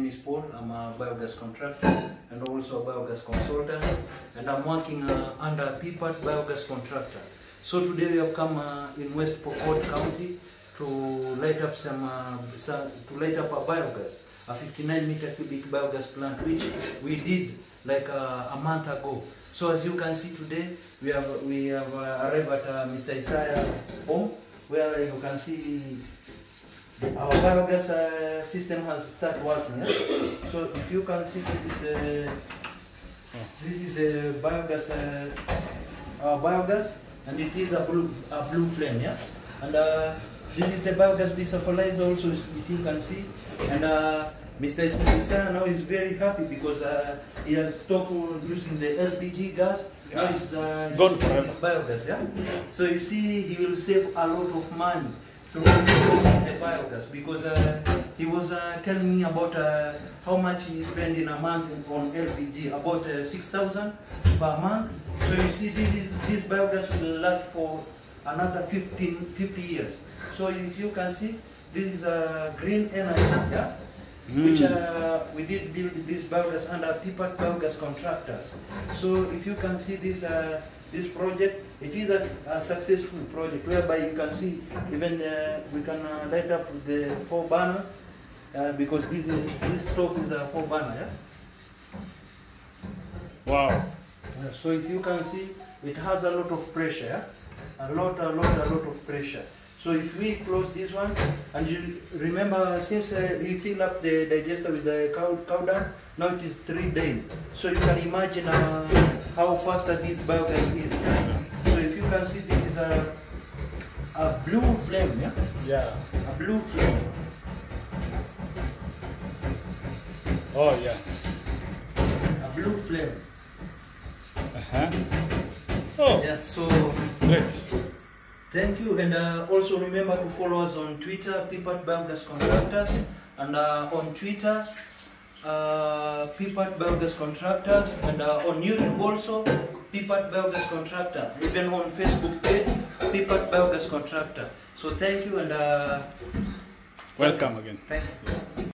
is Paul. I'm a biogas contractor and also a biogas consultant, and I'm working under PPAT Biogas Contractor. So today we have come in West Pokot County to light up a biogas, a 59-meter cubic biogas plant, which we did like a month ago. So as you can see today, we have arrived at Mr. Isaiah home, where you can see our biogas system has started working. Yeah? So if you can see, this is the biogas, our biogas, and it is a blue flame. Yeah, and this is the biogas desulfurizer also, if you can see. And Mr. Isaiah now is very happy because he has stopped using the LPG gas. Yeah. Now he's using his biogas. Yeah. So you see, he will save a lot of money to using the biogas, because he was telling me about how much he spent in a month on LPG, about 6,000 per month. So you see, this biogas will last for another 50 years. So if you can see, this is a green energy, yeah? Which we did build this biogas under PPAT Biogas Contractors. So if you can see this project, it is a successful project, whereby you can see even we can light up the 4 burners, because this stove is a 4 burner. Yeah? Wow. So if you can see, it has a lot of pressure. Yeah? A lot of pressure. So if we close this one, and you remember, since he filled up the digester with the cow dung, now it is 3 days. So you can imagine how faster this biogas is. So if you can see, this is a blue flame, yeah? Yeah. A blue flame. Oh yeah. A blue flame. Oh. Yeah. So Great. thank you, and also remember to follow us on Twitter, PPAT Biogas Contractors, and on Twitter, PPAT Biogas Contractors, and on YouTube also, PPAT Biogas Contractor, even on Facebook page, PPAT Biogas Contractor. So thank you, and Welcome again. thank you.